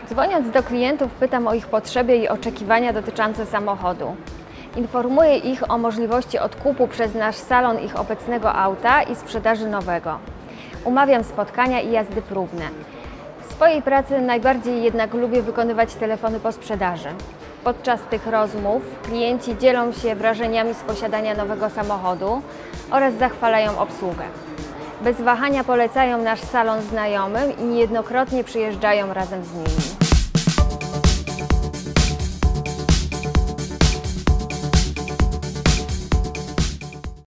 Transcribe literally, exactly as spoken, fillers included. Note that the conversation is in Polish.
Dzwoniąc do klientów, pytam o ich potrzeby i oczekiwania dotyczące samochodu. Informuję ich o możliwości odkupu przez nasz salon ich obecnego auta i sprzedaży nowego. Umawiam spotkania i jazdy próbne. W swojej pracy najbardziej jednak lubię wykonywać telefony po sprzedaży. Podczas tych rozmów klienci dzielą się wrażeniami z posiadania nowego samochodu oraz zachwalają obsługę. Bez wahania polecają nasz salon znajomym i niejednokrotnie przyjeżdżają razem z nimi.